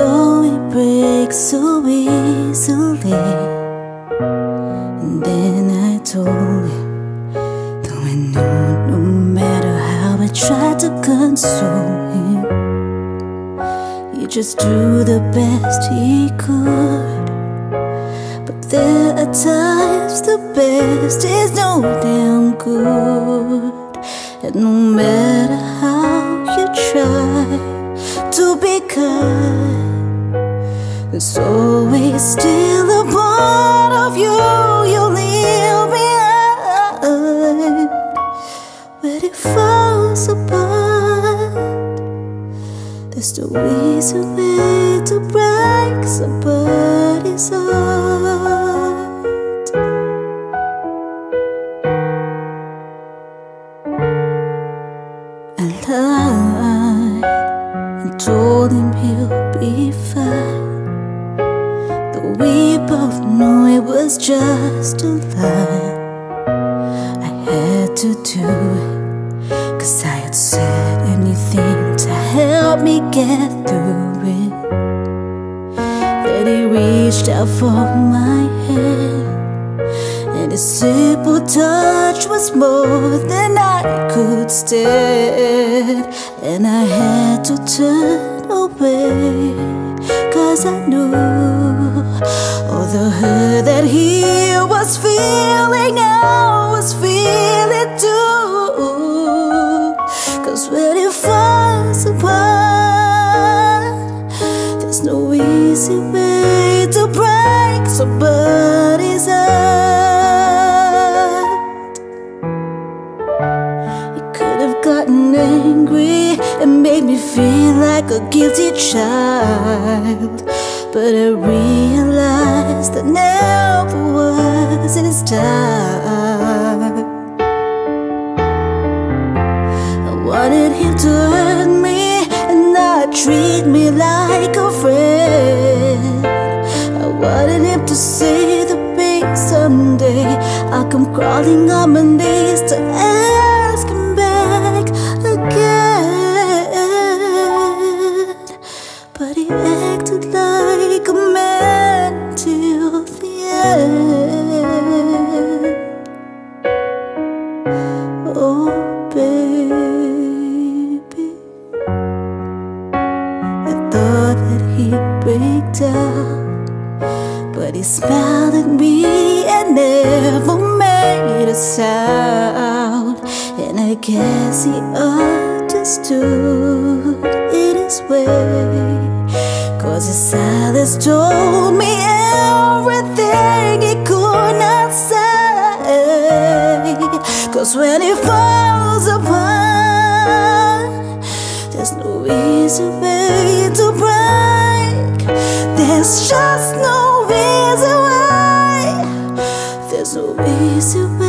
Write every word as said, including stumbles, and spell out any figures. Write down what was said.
though it breaks so easily. And then I told him, though I knew no matter how I tried to console him, he just do the best he could. But there are times the best is no damn good. And no matter how you try to be kind, there's always still a part of you you leave behind. When it falls apart, there's no easy way to break somebody's heart. I lied and told him he'll be fine, though we both knew it was just a lie. I had to do it, 'cause I had said anything to help me get through it. Then he reached out for my hand, and his simple touch was more than I could stand. And I had to turn away, 'cause I knew all the hurt that he was feeling, I was feeling too. 'Cause when it falls apart, there's no easy way to break somebody's heart. He could have gotten angry and made me feel like a guilty child, but I realized that never was his time. I wanted him to hurt me and not treat me like a friend. I wanted him to say that maybe someday I'll come crawling on my knees to ask him back again. But he acted like a man till the end. Oh baby, I thought that he'd break down, but he smiled at me and never made a sound. And I guess he understood in his way, 'cause his silence told me everything he could not say. 'Cause when it falls apart, there's no easy way to break. There's just no easy way. There's no easy way.